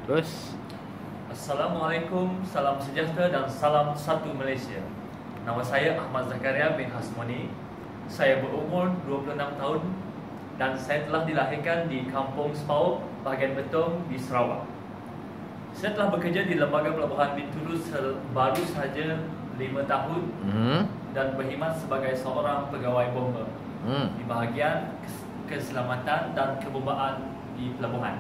Terus. Assalamualaikum, salam sejahtera dan salam satu Malaysia. Nama saya Ahmad Zakaria bin Hasmoni. Saya berumur 26 tahun dan saya telah dilahirkan di Kampung Sepau, bahagian Betong di Sarawak. Saya telah bekerja di Lembaga Pelabuhan Bintulu baru sahaja 5 tahun dan berkhidmat sebagai seorang pegawai bomba di bahagian keselamatan dan kebombaan di pelabuhan.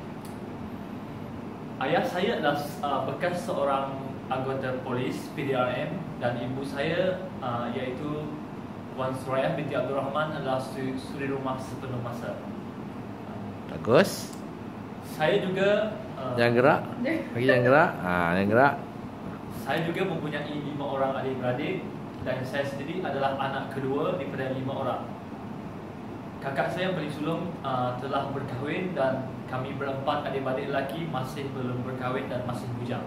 Ayah saya adalah bekas seorang anggota polis PDRM dan ibu saya iaitu Wan Suraya binti Abdul Rahman adalah suri rumah sepenuh masa. Bagus. Saya juga Jangan gerak. Bagi jangan gerak. Jangan gerak. Saya juga mempunyai 5 orang adik-beradik dan saya sendiri adalah anak kedua daripada 5 orang. Kakak saya yang paling sulung telah berkahwin dan kami berempat adik-beradik lelaki masih belum berkahwin dan masih bujang.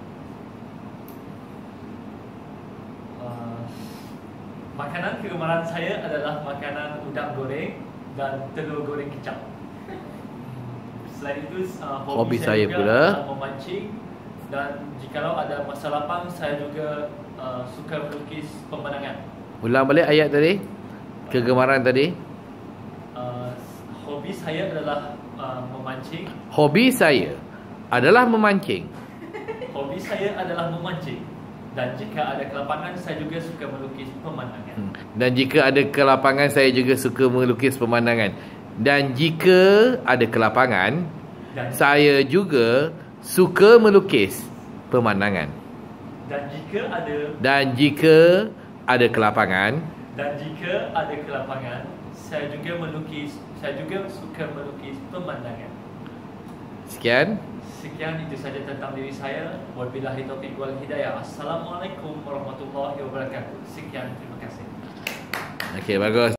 Makanan kegemaran saya adalah makanan udang goreng dan telur goreng kicap. Selain itu, hobi saya juga pula memancing dan jikalau ada masa lapang saya juga suka melukis pemandangan. Ulang balik ayat tadi. Kegemaran tadi. Hobi saya adalah memancing. Hobi saya adalah memancing. Hobi saya adalah memancing. Dan jika ada kelapangan saya juga suka melukis pemandangan. Dan jika ada kelapangan saya juga suka melukis pemandangan. Dan jika ada kelapangan saya juga suka melukis pemandangan. Dan jika ada kelapangan saya juga suka melukis pemandangan. Sekian itu saja tentang diri saya. Wabillahi taufiq wal hidayah. Assalamualaikum warahmatullahi wabarakatuh. Sekian, terima kasih. Okey, bagus.